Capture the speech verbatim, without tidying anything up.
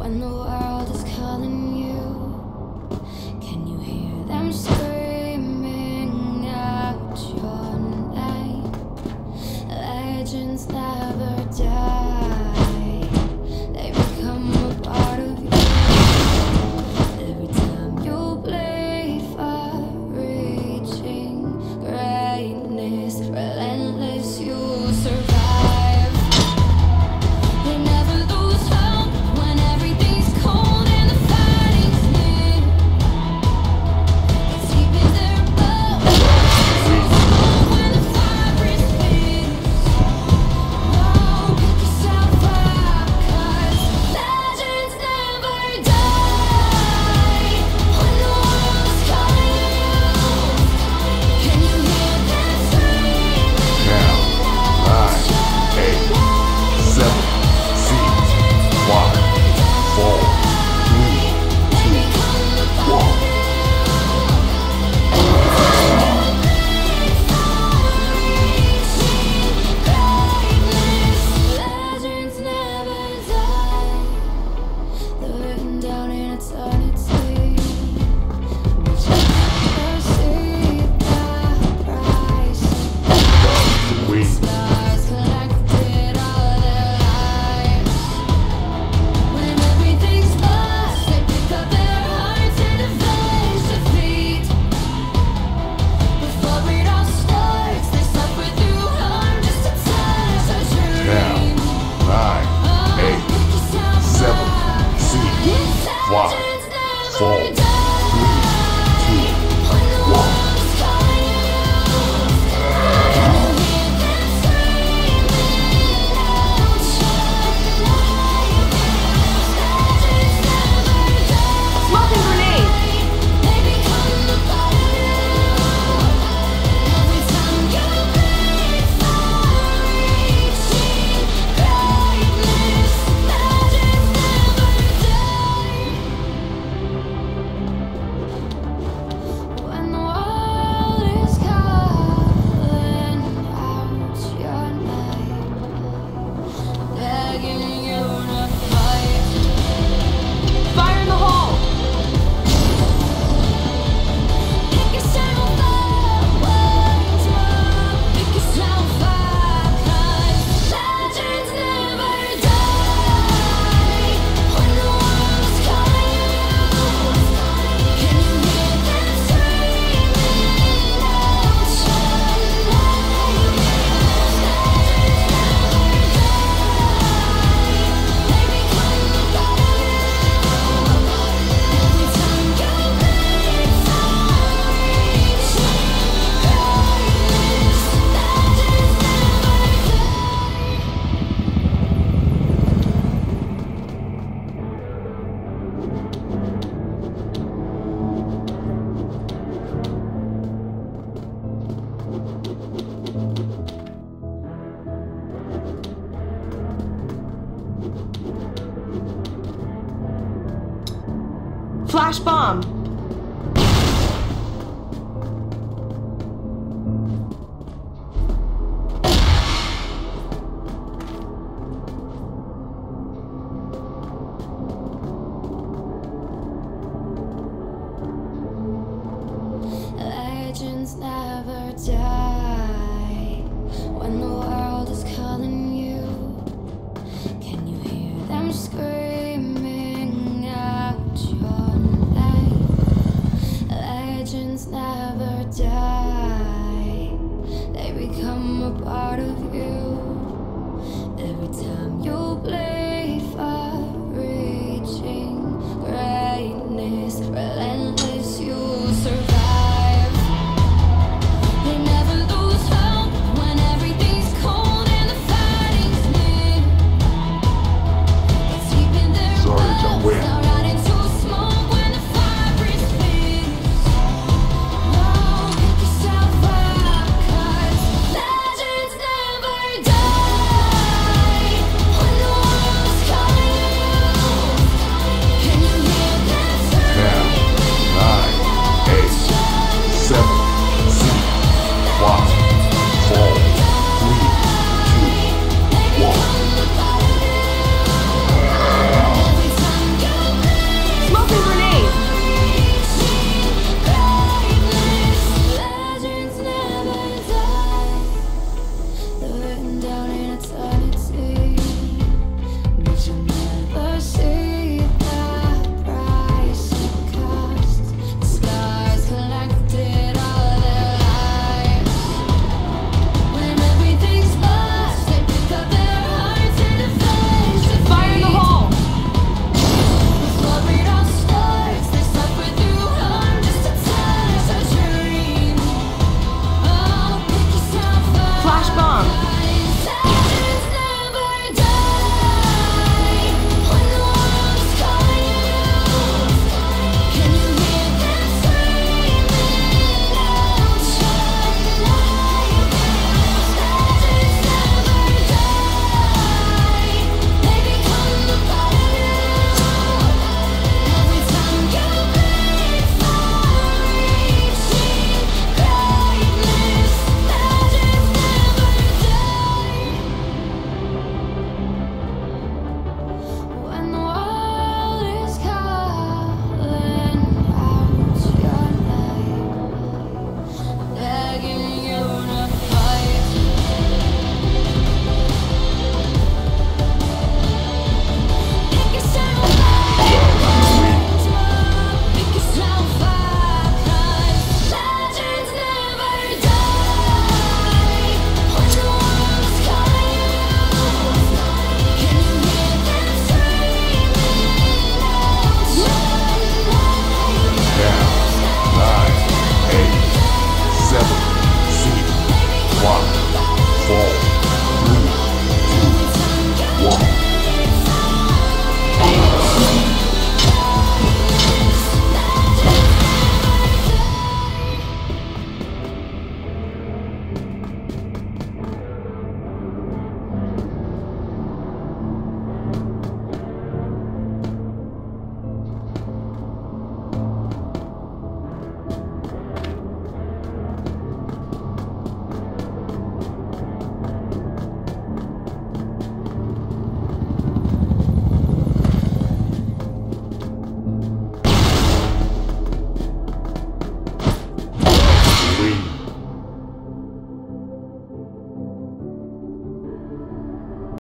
When the world is calling you, can you hear them screaming out your name? Legends never die, they become a part of you. Every time you play for reaching greatness, relentless, you survive. They never lose hope when everything's cold and the fighting's near. It's deep in their bones, when the fire is fierce. Oh, pick yourself up, 'cause legends never die. When the world's calling you, can you hear them screaming? Now, nine, eight, seven, six, five, four, three, two, one. Legends never die. They're written down in eternity. We shall never see the price. We Stars collected all their lives. When everything's lost, they pick up their hearts and face defeat. Before it all starts, they suffer through harm just to touch a dream. now, nine, eight, seven, six, five, four, three, two, one. Smoking grenade! When the world is calling out your name, begging you to fight. Fire in the hole! Pick yourself up, once more. Pick yourself up, 'cause legends never die. When the world's calling you, can you hear them screaming out your name? Legends never die. They become a part of you. Every time you break for reaching greatness, legends Flash bomb!